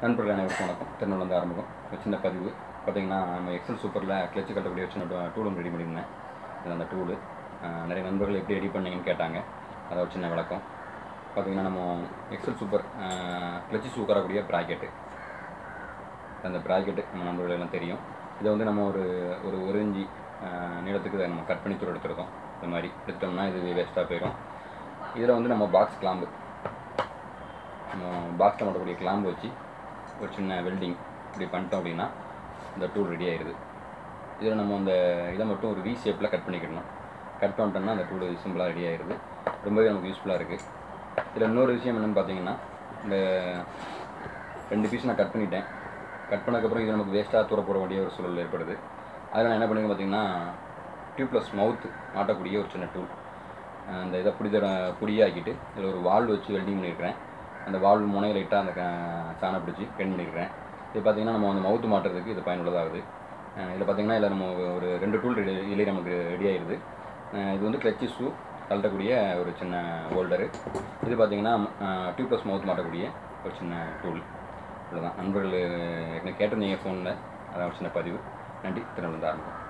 நண்பர்கள் அனைவருக்கும் வணக்கம். திருநெல்வேலி ஆரம்பம் ஒரு சின்ன பதிவு பார்த்திங்கன்னா, நம்ம எக்ஸல் சூப்பரில் கிளச்சு கட்டக்கூடிய சின்ன டூல் ஒன்று ரெடி பண்ணியிருந்தேன். அந்த டூலு நிறைய நண்பர்கள் எப்படி ரெடி பண்ணீங்கன்னு கேட்டாங்க. அதை ஒரு சின்ன விளக்கம். பார்த்திங்கன்னா, நம்ம எக்ஸல் சூப்பர் கிளச்சு சூக்கரக்கூடிய ப்ராக்கெட்டு, அந்த ப்ராக்கெட்டு நம்ம நண்பர்கள் எல்லாம் தெரியும். இதை வந்து நம்ம ஒரு இன்ச்சி நீளத்துக்கு இதை நம்ம கட் பண்ணி தூரம் எடுத்துருக்கோம். இந்த மாதிரி எடுத்தோம்னா இது வேஸ்ட்டாக போயிடும். இதில் வந்து நம்ம பாக்ஸ் கிளாம்பு, நம்ம பாக்ஸில் மாட்டக்கூடிய கிளாம்பு வச்சு ஒரு சின்ன வெல்டிங் இப்படி பண்ணிட்டோம் அப்படின்னா இந்த டூல் ரெடி ஆயிடுது. இதில் நம்ம அந்த இதை மட்டும் ஒரு வி ஷேப்பில் கட் பண்ணிக்கிடணும். கட் பண்ணிட்டோம்னா அந்த டூல் சிம்பிளாக ரெடி ஆயிடுது. ரொம்பவே நமக்கு யூஸ்ஃபுல்லாக இருக்குது. இதில் இன்னொரு விஷயம் என்னென்னு பார்த்தீங்கன்னா, இந்த 2 பீஸ் நான் கட் பண்ணிட்டேன். கட் பண்ணதுக்கப்புறம் இது நமக்கு வேஸ்ட்டாக தூர போட வேண்டிய ஒரு சூழல் ஏற்படுது. அதில் நான் என்ன பண்ணுவேன் பார்த்தீங்கன்னா, டியூப்லெஸ் மவுத்து மாட்டக்கூடிய ஒரு சின்ன டூல், அந்த இதை பொடியாக்கிட்டு இதில் ஒரு வால்வு வச்சு வெல்டிங் பண்ணியிருக்கிறேன். அந்த வால்வு முனையை லைட்டாக அந்த சாணை பிடிச்சி பெயிண்ட் பண்ணியிருக்கிறேன். இது பார்த்திங்கன்னா நம்ம வந்து மவுத்து மாட்டுறதுக்கு இது பயனுள்ளதாகுது. இதில் பார்த்திங்கன்னா இதில் நம்ம ஒரு 2 டூல் இதிலே நமக்கு ரெடி ஆகிடுது. இது வந்து கிளச்சு ஷூ கழட்டக்கூடிய ஒரு சின்ன ஹோல்டரு. இது பார்த்திங்கன்னா டியூப்லெஸ் மவுத் மாட்டக்கூடிய ஒரு சின்ன டூல். இவ்வளோதான் நண்பர்கள். என்ன கேட்டிருந்தீங்க ஃபோனில், அதான் ஒரு சின்ன பதிவு. நன்றி. திருநெல்வேலி ஆரம்பம்.